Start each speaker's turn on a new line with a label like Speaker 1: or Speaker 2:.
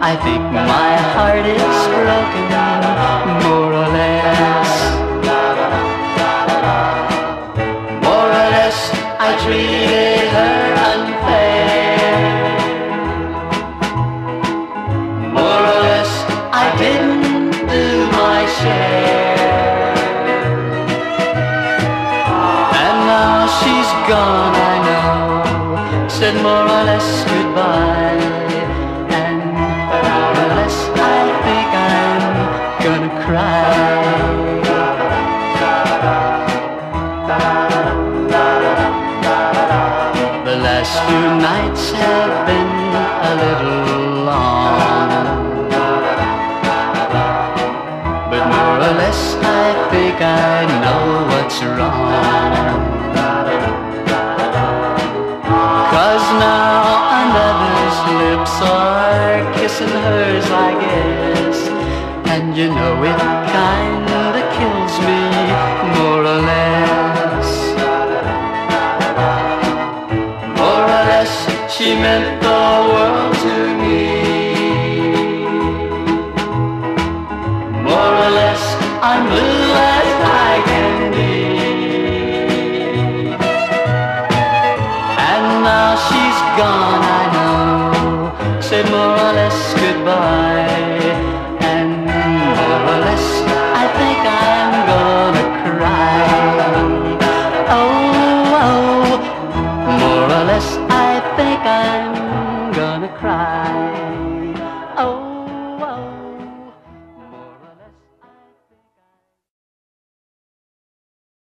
Speaker 1: I think my heart is broken, more or less. More or less, I treated her unfair. More or less, I didn't do my share. And now she's gone, I know. Said more or less goodbye. And more or less, I think I'm gonna cry. The last few nights have been a little long, but more or less I think I know what's wrong. 'Cause now another's lips are kissing hers, I guess. And you know it kinda kills me, more or less. More or less, she meant the world to me. More or less, I'm blue as I can be. And now she's gone, I know. Said more or less goodbye. And more or less, I think I'm gonna cry. Oh, oh, more or less, I think I'm gonna cry.